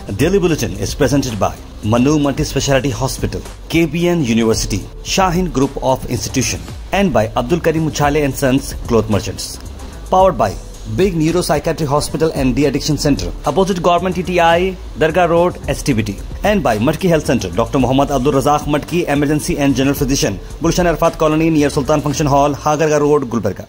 Daily Bulletin is presented by Manu Multi-Speciality Hospital, KBN University, Shaheen Group of Institution, and by Abdul Karim Uchale and Sons Cloth Merchants. Powered by Big Neuropsychiatric Hospital and De-Addiction Center, opposite Government TTI, Dargah Road, STBT, and by Matki Health Center, Dr. Muhammad Abdul Razak Matki, Emergency and General Physician, Gulshan Arfat Colony near Sultan Function Hall, Hagarga Road, Gulbarga.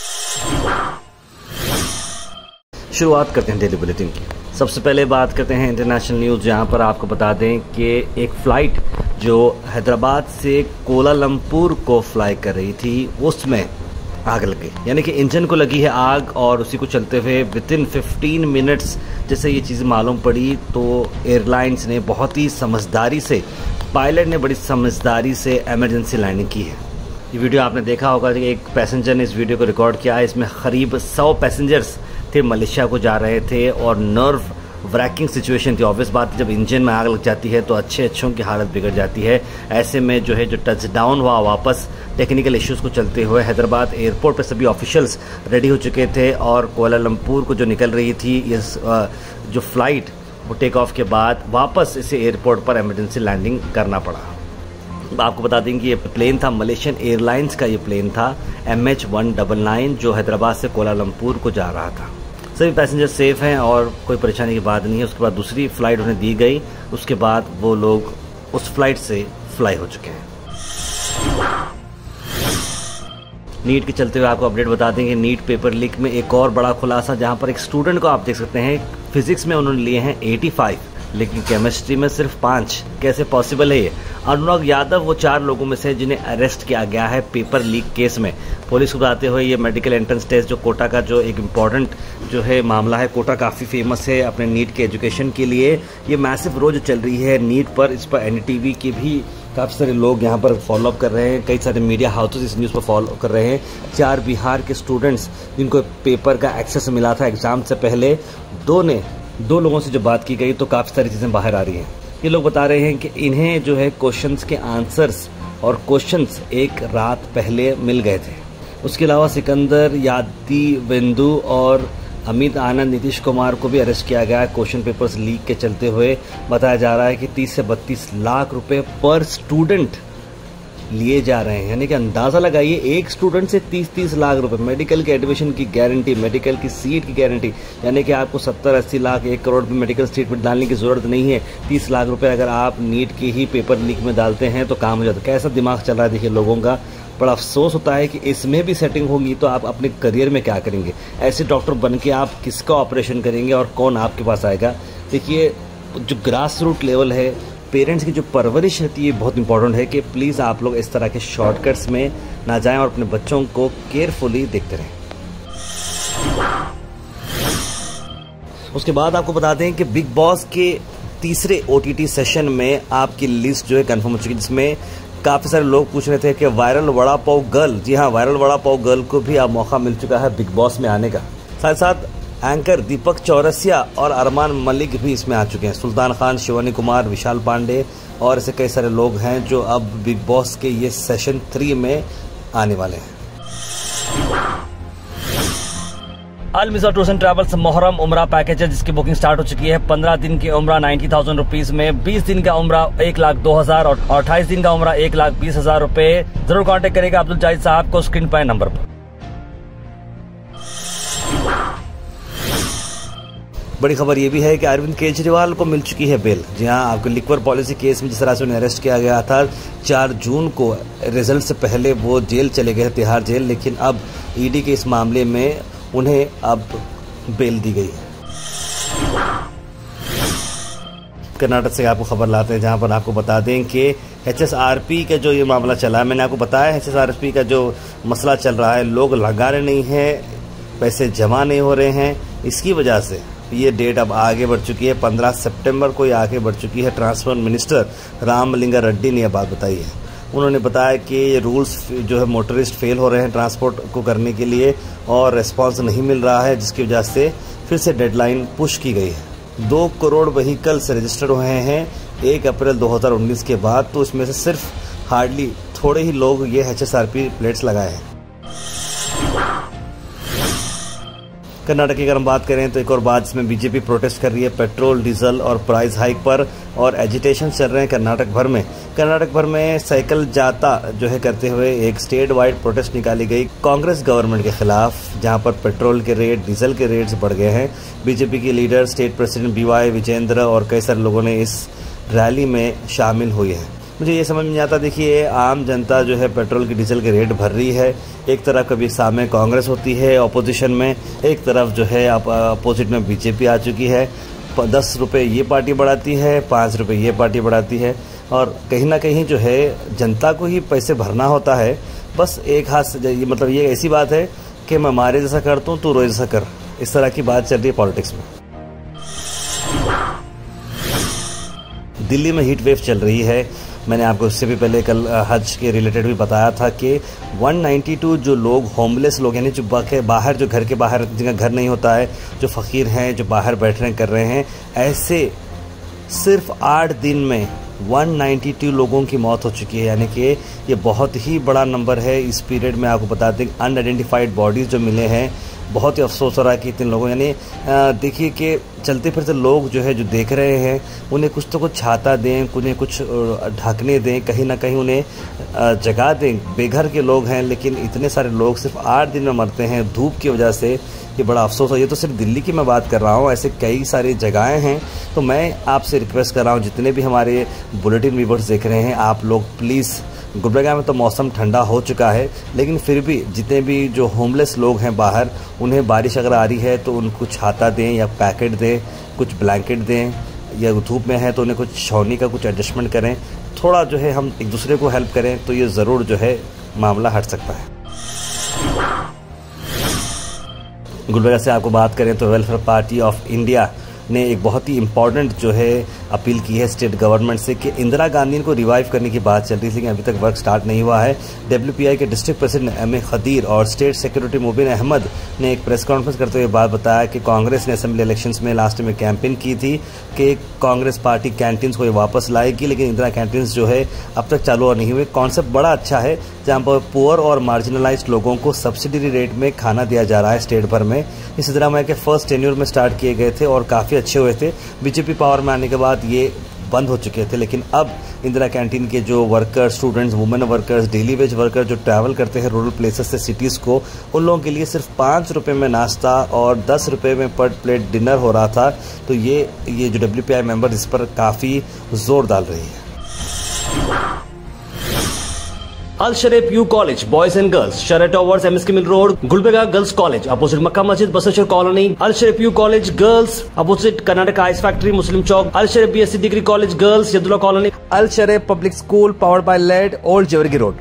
शुरुआत करते हैं daily bulletin की। सबसे पहले बात करते हैं international news, जहां पर आपको बता दें कि एक फ़्लाइट जो हैदराबाद से कोलालमपुर को फ्लाई कर रही थी उसमें आग लग गई, यानी कि इंजन को लगी है आग और उसी को चलते हुए विदिन 15 मिनट्स जैसे ये चीज़ मालूम पड़ी तो एयरलाइंस ने बहुत ही समझदारी से, पायलट ने बड़ी समझदारी से इमरजेंसी लैंडिंग की है। ये वीडियो आपने देखा होगा कि एक पैसेंजर ने इस वीडियो को रिकॉर्ड किया है। इसमें करीब 100 पैसेंजर्स थे, मलेशिया को जा रहे थे और नर्व व्रैकिंग सिचुएशन थी। ऑब्वियस बात है, जब इंजन में आग लग जाती है तो अच्छों की हालत बिगड़ जाती है। ऐसे में जो टच डाउन हुआ वापस टेक्निकल इश्यूज़ को चलते हुए हैदराबाद एयरपोर्ट पर सभी ऑफिशियल्स रेडी हो चुके थे और कोलालमपुर को जो निकल रही थी इस जो फ्लाइट वो टेक ऑफ के बाद वापस इसे एयरपोर्ट पर इमरजेंसी लैंडिंग करना पड़ा। आपको बता दें कि ये प्लेन था मलेशियन एयरलाइंस का, ये प्लेन था MH199 जो हैदराबाद से कोलालमपुर को जा रहा था। सभी पैसेंजर सेफ हैं और कोई परेशानी की बात नहीं है। उसके बाद दूसरी फ़्लाइट उन्हें दी गई, उसके बाद वो लोग उस फ्लाइट से फ्लाई हो चुके हैं। नीट के चलते हुए आपको अपडेट बता दें कि नीट पेपर लीक में एक और बड़ा खुलासा, जहां पर एक स्टूडेंट को आप देख सकते हैं फिजिक्स में उन्होंने लिए हैं 85 लेकिन केमिस्ट्री में सिर्फ 5। कैसे पॉसिबल है ये? अनुराग यादव वो 4 लोगों में से जिन्हें अरेस्ट किया गया है पेपर लीक केस में। पुलिस को बताते हुए ये मेडिकल एंट्रेंस टेस्ट जो कोटा का जो एक इम्पॉर्टेंट जो है मामला है, कोटा काफ़ी फेमस है अपने नीट के एजुकेशन के लिए। ये मैसिव रोज चल रही है नीट पर, इस पर NDTV के भी काफ़ी सारे लोग यहाँ पर फॉलोअप कर रहे हैं, कई सारे मीडिया हाउसेस इस न्यूज़ पर फॉलो कर रहे हैं। 4 बिहार के स्टूडेंट्स जिनको पेपर का एक्सेस मिला था एग्ज़ाम से पहले, 2 लोगों से जो बात की गई तो काफ़ी सारी चीज़ें बाहर आ रही हैं। ये लोग बता रहे हैं कि इन्हें जो है क्वेश्चंस के आंसर्स और क्वेश्चंस एक रात पहले मिल गए थे। उसके अलावा सिकंदर यादीवेंदु और अमित आनंद, नीतीश कुमार को भी अरेस्ट किया गया है क्वेश्चन पेपर्स लीक के चलते हुए। बताया जा रहा है कि 30 से 32 लाख रुपए पर स्टूडेंट लिए जा रहे हैं, यानी कि अंदाज़ा लगाइए एक स्टूडेंट से 30-30 लाख रुपए। मेडिकल के एडमिशन की गारंटी, मेडिकल की सीट की गारंटी, यानी कि आपको 70-80 लाख 1 करोड़ में मेडिकल सीट में डालने की ज़रूरत नहीं है। 30 लाख रुपए अगर आप नीट के ही पेपर लीक में डालते हैं तो काम हो जाता है। कैसा दिमाग चल रहा है देखिए लोगों का। बड़ा अफसोस होता है कि इसमें भी सेटिंग होगी तो आप अपने करियर में क्या करेंगे? ऐसे डॉक्टर बन के आप किसका ऑपरेशन करेंगे और कौन आपके पास आएगा? देखिए जो ग्रास रूट लेवल है, पेरेंट्स की जो परवरिश रहती है बहुत इंपॉर्टेंट है कि प्लीज़ आप लोग इस तरह के शॉर्टकट्स में ना जाएं और अपने बच्चों को केयरफुली देखते रहें। उसके बाद आपको बता दें कि बिग बॉस के तीसरे OTT सेशन में आपकी लिस्ट जो है कंफर्म हो चुकी है, जिसमें काफ़ी सारे लोग पूछ रहे थे कि वायरल वड़ा पाव गर्ल, जी हाँ वायरल वड़ा पाव गर्ल को भी अब मौका मिल चुका है बिग बॉस में आने का। साथ साथ एंकर दीपक चौरसिया और अरमान मलिक भी इसमें आ चुके हैं। सुल्तान खान, शिवानी कुमार, विशाल पांडे और ऐसे कई सारे लोग हैं जो अब बिग बॉस के ये सेशन 3 में आने वाले हैं। Al Miza tours and travels Muharram Umrah package है जिसकी बुकिंग स्टार्ट हो चुकी है। 15 दिन की उम्रा 90,000 रुपीज में, 20 दिन का उम्रा 1,02,000 और 28 दिन का उम्रा 1,20,000 रुपए। जरूर कांटेक्ट करेगा अब्दुल जाहिद साहब को स्क्रीन पर नंबर पर। बड़ी खबर ये भी है कि अरविंद केजरीवाल को मिल चुकी है बेल। जी हाँ, आपको लिक्वर पॉलिसी केस में जिस तरह से उन्हें अरेस्ट किया गया था 4 जून को, रिजल्ट से पहले वो जेल चले गए, तिहाड़ जेल, लेकिन अब ED के इस मामले में उन्हें अब बेल दी गई है। कर्नाटक से आपको खबर लाते हैं, जहां पर आपको बता दें कि HSRP का जो ये मामला चला, मैंने आपको बताया HSRP का जो मसला चल रहा है, लोग लगा रहे नहीं हैं, पैसे जमा नहीं हो रहे हैं, इसकी वजह से ये डेट अब आगे बढ़ चुकी है। 15 सितंबर को ये आगे बढ़ चुकी है। ट्रांसपोर्ट मिनिस्टर रामलिंगा रेड्डी ने यह बात बताई है। उन्होंने बताया कि ये रूल्स जो है मोटरिस्ट फेल हो रहे हैं ट्रांसपोर्ट को करने के लिए और रिस्पांस नहीं मिल रहा है, जिसकी वजह से फिर से डेडलाइन पुश की गई है। 2 करोड़ व्हीकल्स रजिस्टर्ड हुए हैं 1 अप्रैल 2019 के बाद, तो इसमें से सिर्फ हार्डली थोड़े ही लोग ये HSRP प्लेट्स लगाए हैं। कर्नाटक की अगर हम बात करें तो एक और बात जिसमें बीजेपी प्रोटेस्ट कर रही है पेट्रोल डीजल और प्राइस हाइक पर, और एजिटेशन चल रहे हैं कर्नाटक भर में साइकिल जाता जो है करते हुए एक स्टेट वाइड प्रोटेस्ट निकाली गई कांग्रेस गवर्नमेंट के खिलाफ, जहां पर पेट्रोल के रेट डीजल के रेट्स बढ़ गए हैं। बीजेपी के leader state president BY Vijendra और कई सारे लोगों ने इस रैली में शामिल हुए हैं। मुझे ये समझ में नहीं आता, देखिए आम जनता जो है पेट्रोल की डीजल के रेट भर रही है, एक तरफ कभी सामने कांग्रेस होती है ऑपोजिशन में, एक तरफ जो है अपोजिट में बीजेपी आ चुकी है। 10 रुपये ये पार्टी बढ़ाती है, 5 रुपये ये पार्टी बढ़ाती है, और कहीं ना कहीं जो है जनता को ही पैसे भरना होता है। बस एक हाथ से मतलब ये ऐसी बात है कि मैं मारे जैसा करता हूँ तू रोए जैसा कर, इस तरह की बात चल रही है पॉलिटिक्स में। दिल्ली में हीट वेव चल रही है। मैंने आपको इससे भी पहले कल हज के रिलेटेड भी बताया था कि 192 जो लोग होमलेस लोग यानी जो बाहर जो घर के बाहर जिनका घर नहीं होता है, जो फ़कीर हैं, जो बाहर बैठ रहे कर रहे हैं, ऐसे सिर्फ 8 दिन में 192 लोगों की मौत हो चुकी है। यानी कि ये बहुत ही बड़ा नंबर है। इस पीरियड में आपको बता दें अनआइडेंटिफाइड बॉडीज़ जो मिले हैं, बहुत ही अफसोस हो रहा है कि इतने लोगों, यानी देखिए कि चलते फिरते लोग जो है जो देख रहे हैं उन्हें कुछ तो कुछ छाता दें, उन्हें कुछ ढकने दें, कहीं ना कहीं उन्हें जगा दें। बेघर के लोग हैं लेकिन इतने सारे लोग सिर्फ 8 दिन में मरते हैं धूप की वजह से, ये बड़ा अफसोस है। ये तो सिर्फ दिल्ली की मैं बात कर रहा हूँ, ऐसे कई सारी जगहें हैं। तो मैं आपसे रिक्वेस्ट कर रहा हूँ, जितने भी हमारे बुलेटिन व्यूअर्स देख रहे हैं, आप लोग प्लीज़, गुलबर्गा में तो मौसम ठंडा हो चुका है लेकिन फिर भी जितने भी जो होमलेस लोग हैं बाहर, उन्हें बारिश अगर आ रही है तो उनको छाता दें या पैकेट दें, कुछ ब्लैंकेट दें, या धूप में है तो उन्हें कुछ छावनी का कुछ एडजस्टमेंट करें। थोड़ा जो है हम एक दूसरे को हेल्प करें तो ये ज़रूर जो है मामला हट सकता है। गुलबर्गा से आपको बात करें तो वेलफेयर पार्टी ऑफ इंडिया ने एक बहुत ही इम्पॉर्टेंट जो है अपील की है स्टेट गवर्नमेंट से कि इंदिरा गांधी को रिवाइव करने की बात चल रही थी लेकिन अभी तक वर्क स्टार्ट नहीं हुआ है। WPI के डिस्ट्रिक्ट प्रेसिडेंट MA खदीर और स्टेट सेक्रेटरी मुबिन अहमद ने एक प्रेस कॉन्फ्रेंस करते हुए बात बताया कि कांग्रेस ने असेंबली इलेक्शंस में लास्ट में कैंपेन की थी कि कांग्रेस पार्टी कैंटीन्स को वापस लाएगी, लेकिन इंदिरा कैंटीन्स जो है अब तक चालू और नहीं हुए। कॉन्सेप्ट बड़ा अच्छा है, जहाँ पर पुअर और मार्जिनलाइज्ड लोगों को सब्सिडी रेट में खाना दिया जा रहा है स्टेट भर में। इस सिद्धरामैया के फर्स्ट टेन्योर में स्टार्ट किए गए थे और काफ़ी अच्छे हुए थे। बीजेपी पावर में आने के बाद ये बंद हो चुके थे, लेकिन अब इंदिरा कैंटीन के जो workers, students, women workers, daily wage worker जो ट्रैवल करते हैं रूरल प्लेसेस से सिटीज़ को, उन लोगों के लिए सिर्फ 5 रुपये में नाश्ता और 10 रुपये में पर प्लेट डिनर हो रहा था। तो ये जो WPI मेंबर इस पर काफ़ी जोर डाल रही है। Al Sharif U college boys and girls, Sharat towers, MSK mill road, Gulbarga girls college opposite Makka Masjid, Basaveshwar colony. Al Sharif U college girls opposite Karnataka ice factory, Muslim Chowk. Al Sharif BSc degree college girls, Yadulla colony. Al Sharif public school powered by led, old Jewargi road.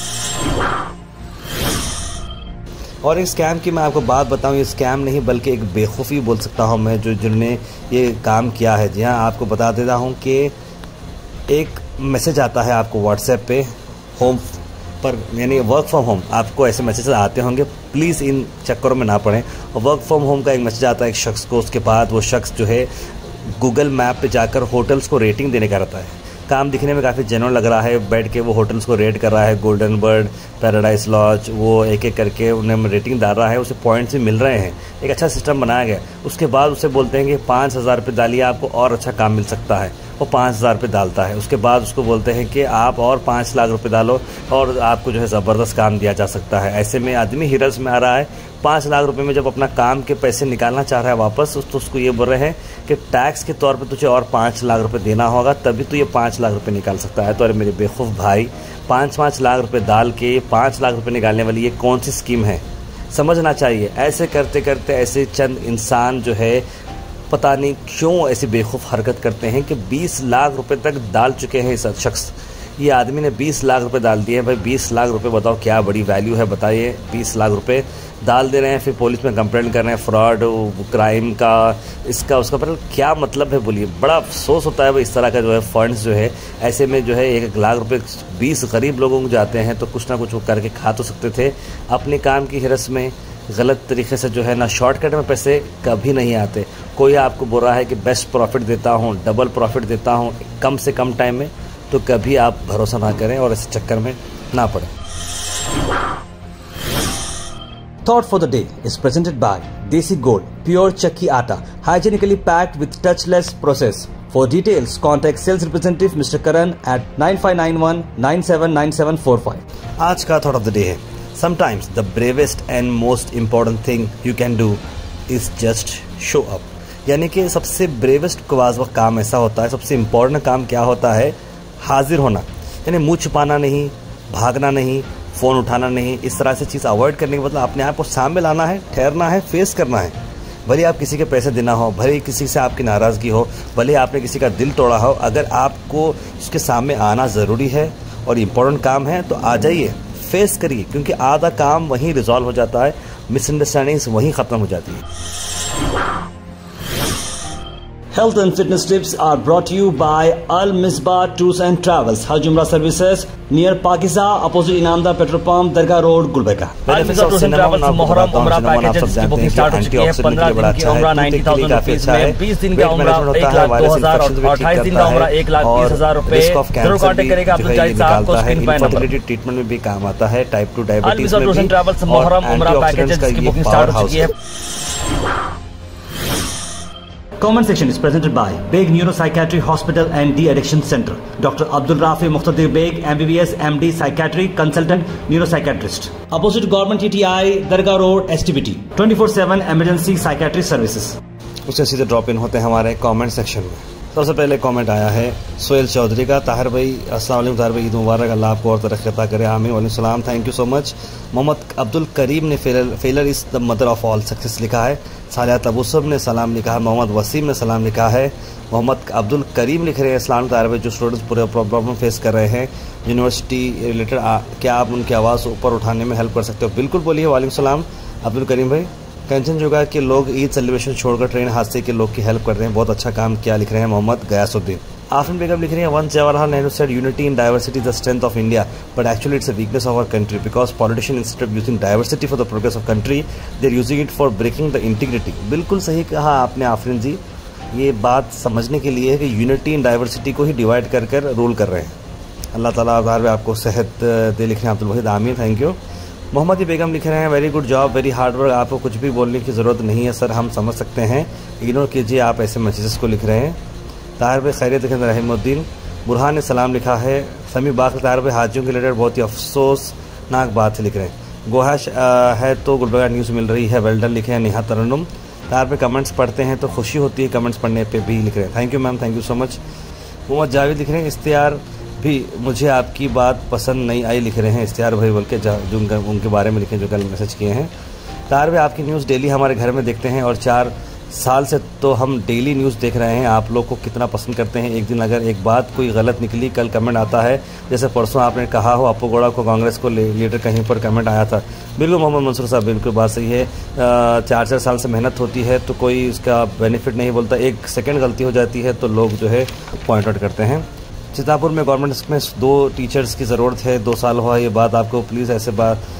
और इस scam की मैं आपको बात बताऊं, ये scam नहीं बल्कि एक बेवकूफ़ी बोल सकता हूं मैं, जिन्होंने ये काम किया है। जी हाँ, आपको बता देता हूं कि एक मैसेज आता है आपको व्हाट्सएप पे होम पर, यानी वर्क फ्रॉम होम, आपको ऐसे मैसेज आते होंगे, प्लीज़ इन चक्करों में ना पड़ें। और वर्क फ्रॉम होम का एक मैसेज आता है एक शख्स को, उसके बाद वो शख्स जो है गूगल मैप पे जाकर होटल्स को रेटिंग देने का रहता है। काम दिखने में काफ़ी जेन्युइन लग रहा है, बैठ के वो होटल्स को रेट कर रहा है, गोल्डन बर्ड, पैराडाइज लॉज, वो एक एक करके उन्हें रेटिंग डाल रहा है, उसे पॉइंट्स भी मिल रहे हैं, एक अच्छा सिस्टम बनाया गया। उसके बाद उसे बोलते हैं कि 5,000 रुपये डालिए, आपको और अच्छा काम मिल सकता है। वो 5,000 रुपये डालता है। उसके बाद उसको बोलते हैं कि आप और 5 लाख रुपये डालो और आपको जो है ज़बरदस्त काम दिया जा सकता है। ऐसे में आदमी हिरस में आ रहा है। 5 लाख रुपए में जब अपना काम के पैसे निकालना चाह रहा है वापस, तो उसको ये बोल रहे हैं कि टैक्स के तौर पे तुझे और 5 लाख रुपए देना होगा, तभी तो ये 5 लाख रुपए निकाल सकता है। तो अरे मेरे बेवकूफ़ भाई, 5-5 लाख रुपए डाल के 5 लाख रुपए निकालने वाली ये कौन सी स्कीम है, समझना चाहिए। ऐसे करते करते ऐसे चंद इंसान जो है पता नहीं क्यों ऐसी बेवकूफ़ हरकत करते हैं कि 20 लाख रुपए तक डाल चुके हैं इस शख्स। ये आदमी ने 20 लाख रुपए डाल दिए हैं। भाई 20 लाख रुपए बताओ क्या बड़ी वैल्यू है, बताइए। 20 लाख रुपए डाल दे रहे हैं, फिर पुलिस में कंप्लेंट कर रहे हैं फ्रॉड, क्राइम का, इसका उसका, पर क्या मतलब है बोलिए। बड़ा अफसोस होता है भाई, इस तरह का जो है फंड्स जो है ऐसे में जो है 1 लाख रुपए 20 गरीब लोगों को जाते हैं, तो कुछ ना कुछ वो करके खा तो सकते थे। अपने काम की हिरस में गलत तरीके से जो है ना, शॉर्टकट में पैसे कभी नहीं आते। कोई आपको बोल रहा है कि बेस्ट प्रॉफिट देता हूँ, डबल प्रॉफिट देता हूँ कम से कम टाइम में, तो कभी आप भरोसा ना करें और ऐसे चक्कर में ना पड़े। Thought for the day is presented by Desi Gold, pure chakki atta, hygienically packed with touchless process. For details, contact sales representative Mr. Karan at 9591979745. आज का thought of the day है, sometimes the bravest and most important thing you can do is just show up. यानी कि सबसे bravest काम ऐसा होता है, सबसे इम्पोर्टेंट काम क्या होता है, हाजिर होना। यानी मुंह छुपाना नहीं, भागना नहीं, फ़ोन उठाना नहीं, इस तरह से चीज़ अवॉइड करने के मतलब अपने आप को सामने लाना है, ठहरना है, फेस करना है। भले आप किसी के पैसे देना हो, भले किसी से आपकी नाराज़गी हो, भले आपने किसी का दिल तोड़ा हो, अगर आपको उसके सामने आना ज़रूरी है और इम्पोर्टेंट काम है तो आ जाइए, फेस करिए, क्योंकि आधा काम वहीं रिजॉल्व हो जाता है, मिसअंडरस्टैंडिंग्स वहीं ख़त्म हो जाती है। Health and fitness tips are brought to you by Al Misbah Tours and Travels, Hajj Umrah Services, near Pakiza, opposite Inamda Petrol Pump, Dargah Road, Gulbarga. Al Misbah Tours and Travels Muharram उम्रा packages की booking start हो चुकी है। 15 दिन की उम्रा 90,000 rupees में, 20 दिन का उम्रा 1,02,000 और 28 दिन का उम्रा 1,20,000 रुपए। जरूर कांटेक्ट करेगा अब्दुल जाहिद साहब को, स्क्रीन पर नंबर। ट्रीटमेंट में भी काम आता है, टाइप 2 डायबिटीज में भी। Al Misbah Tours and Travels Muharram उम्रा पैकेजेस की बुकिंग स्टार्ट हो चुकी है। Comment section is presented by Beg Neuropsychiatry Hospital and De-Addiction Center. Dr. Abdul Rafi Muqtadir Beg, MBBS, MD, Psychiatry, Consultant, Neuropsychiatrist. Opposite Government TTI, Dargah Road, STBT. 24/7 Emergency Psychiatry Services. उससे सीधे drop in होते हैं हमारे comment section में। सबसे पहले comment आया है सोहेल चौधरी का। ताहिर भाई अस्सलाम वालेकुम, ताहिर भाई ईद मुबारक, अल्लाह आपको और तरक्की अता करे, आमीन। वालेकुम सलाम, thank you so much. Mohammad Abdul Karim ने failure is the mother of all success लिखा है। सालिया तबुसब ने सलाम लिखा है। मोहम्मद वसीम ने सलाम लिखा है। मोहम्मद अब्दुल करीम लिख रहे हैं इस्लाम ताहिर भाई, जो स्टूडेंट्स पूरे प्रॉब्लम फेस कर रहे हैं यूनिवर्सिटी रिलेटेड, क्या आप उनकी आवाज़ ऊपर उठाने में हेल्प कर सकते हो? बिल्कुल बोलिए। वालेकुम सलाम अब्दुल करीम भाई। कंचनजुगा के लोग ईद सेलिब्रेशन छोड़कर ट्रेन हादसे के लोग की हेल्प कर रहे हैं, बहुत अच्छा काम किया, लिख रहे हैं मोहम्मद गयासुद्दीन। आफरीन बेगम लिख रही है once Jawaharlal Nehru said unity in diversity is the strength of India, but actually it's a weakness of our country because politician instead of using diversity for the progress of country they are using it for breaking the integrity. बिल्कुल सही कहा आपने आफरीन जी, ये बात समझने के लिए है कि यूनिटी इन डाइवर्सिटी को ही डिवाइड कर कर रूल कर रहे हैं। अल्लाह ताला आपको सेहत दे, लिख रहे हैं अब्दुल वहीद, आमीन, थैंक यू। मोहम्मद बेगम लिख रहे हैं very good job, very hard work, आपको कुछ भी बोलने की ज़रूरत नहीं है सर, हम समझ सकते हैं, इग्नोर कीजिए आप ऐसे मैसेजेस को, लिख रहे हैं। ताहिर भाई खैरियत लिख रहे हैं। रहीमुद्दीन बुरहान ने सलाम लिखा है। समी बाग ताहिर भाई हाजियों के रिलेटेड बहुत ही अफसोसनाक बात से लिख रहे हैं। गोहाश है तो गुलबर्गा न्यूज़ मिल रही है, वेल्डन लिखे हैं। नेहा तरन्नुम ताहिर भाई कमेंट्स पढ़ते हैं तो खुशी होती है, कमेंट्स पढ़ने पर भी, लिख रहे हैं। Thank you ma'am, thank you so much. Mohammad Javed लिख रहे हैं इश्तियार भी मुझे आपकी बात पसंद नहीं आई, लिख रहे हैं इश्तियार भाई बोल के, जो उनके बारे में लिखे जो कल मैसेज किए हैं। तार भाई आपकी न्यूज़ डेली हमारे घर में देखते हैं और 4 साल से तो हम डेली न्यूज़ देख रहे हैं, आप लोग को कितना पसंद करते हैं। एक दिन अगर एक बात कोई गलत निकली, कल कमेंट आता है, जैसे परसों आपने कहा हो अप्पू गौड़ा को कांग्रेस को लीडर कहीं पर कमेंट आया था। बिल्कुल मोहम्मद मंसूर साहब, बिल्कुल बात सही है। 4 साल से मेहनत होती है तो कोई उसका बेनिफिट नहीं बोलता, 1 सेकेंड गलती हो जाती है तो लोग जो है पॉइंट आउट करते हैं। चितापुर में गवर्नमेंट स्कूल में 2 टीचर्स की ज़रूरत है, 2 साल हुआ ये बात आपको, प्लीज़ ऐसे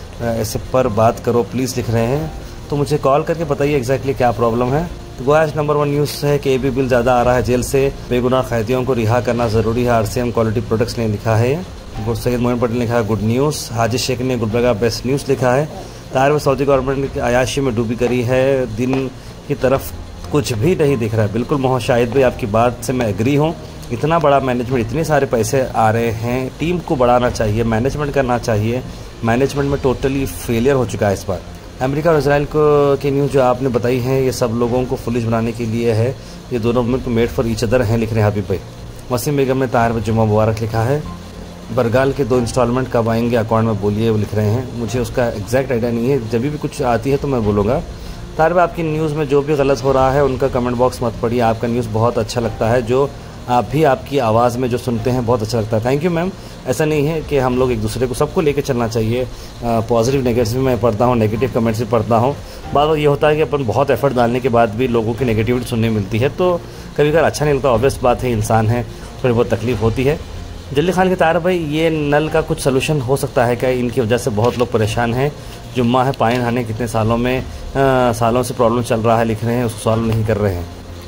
पर बात करो प्लीज़, लिख रहे हैं। तो मुझे कॉल करके बताइए एग्जैक्टली क्या प्रॉब्लम है। तो गोयाश नंबर 1 न्यूज़ है कि AB बिल ज़्यादा आ रहा है, जेल से बेगुनाह कैदियों को रिहा करना ज़रूरी है, RCM क्वालिटी प्रोडक्ट्स ने लिखा है। सैयद मोइन पटेल ने लिखा है गुड न्यूज़। हाजिर शेख ने गुलबर्गा बेस्ट न्यूज़ लिखा है। ताहिर सऊदी गवर्नमेंट अयाशी में डूबी करी है, दिन की तरफ कुछ भी नहीं दिख रहा है। बिल्कुल मोहम्मद शाहिद भाई आपकी बात से मैं एग्री हूँ, इतना बड़ा मैनेजमेंट, इतने सारे पैसे आ रहे हैं, टीम को बढ़ाना चाहिए, मैनेजमेंट करना चाहिए, मैनेजमेंट में टोटली फेलियर हो चुका है इस बार। अमेरिका और इजराइल को की न्यूज़ जो आपने बताई है ये सब लोगों को फुलिश बनाने के लिए है, ये दोनों मुल्क मेड फॉर ईच अदर हैं, लिख रहे हैं हबीब भाई। वसीम बेगम ने ताहिर भाई जुम्मा मुबारक लिखा है। बरगाल के 2 इंस्टॉलमेंट कब आएंगे अकाउंट में बोलिए, वो लिख रहे हैं। मुझे उसका एग्जैक्ट आइडिया नहीं है, जब भी कुछ आती है तो मैं बोलूँगा। ताहिर भाई आपकी न्यूज़ में जो भी गलत हो रहा है उनका कमेंट बॉक्स मत पढ़िए, आपका न्यूज़ बहुत अच्छा लगता है, जो आप भी आपकी आवाज़ में जो सुनते हैं बहुत अच्छा लगता है। Thank you ma'am. ऐसा नहीं है कि हम लोग एक दूसरे को सबको लेके चलना चाहिए, पॉजिटिव नेगेटिव भी मैं पढ़ता हूँ, नेगेटिव कमेंट्स भी पढ़ता हूँ। बात ये होता है कि अपन बहुत एफर्ट डालने के बाद भी लोगों की नेगेटिविटी सुनने मिलती है तो कभी कभार अच्छा नहीं लगता, ऑब्वियस बात है, इंसान है, थोड़ी बहुत तकलीफ होती है। जल्दी खान के तार भाई ये नल का कुछ सोल्यूशन हो सकता है क्या? इनकी वजह से बहुत लोग परेशान हैं। जुम्मा है पानी नहाने कितने सालों से प्रॉब्लम चल रहा है, लिख रहे हैं, उसको सॉल्व नहीं कर रहे हैं।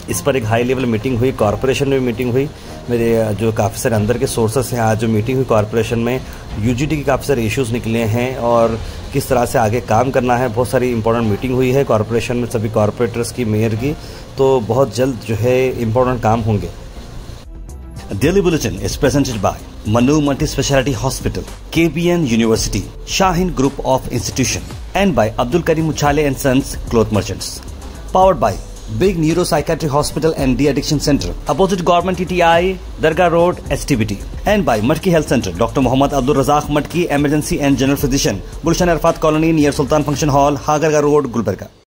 इस पर एक हाई लेवल मीटिंग हुई, कॉरपोरेशन में मीटिंग हुई। मेरे जो काफ़ी सारे अंदर के सोर्सेस हैं, आज जो मीटिंग हुई कॉरपोरेशन में, यूजीटी के काफ़ी सारे इश्यूज़ निकले हैं और किस तरह से आगे काम करना है। बहुत सारी इंपॉर्टेंट मीटिंग हुई है कॉरपोरेशन में, सभी कॉरपोरेटर्स की, मेयर की, तो बहुत जल्द जो है इंपॉर्टेंट काम होंगे। Daily Bulletin is presented by Manu Multi Speciality Hospital, KBN University, Shaheen Group of Institution, and by Abdul Karim Uchale and Sons Cloth Merchants. Powered by Big Neuropsychiatry Hospital and De-Addiction Center, opposite Government TTI, Dargah Road, STBT. And by Matki Health Center, Dr. Mohammad Abdul Razak Matki, Emergency and General Physician, Gulshan Arfat Colony near Sultan Function Hall, Hagarga Road, Gulbarga.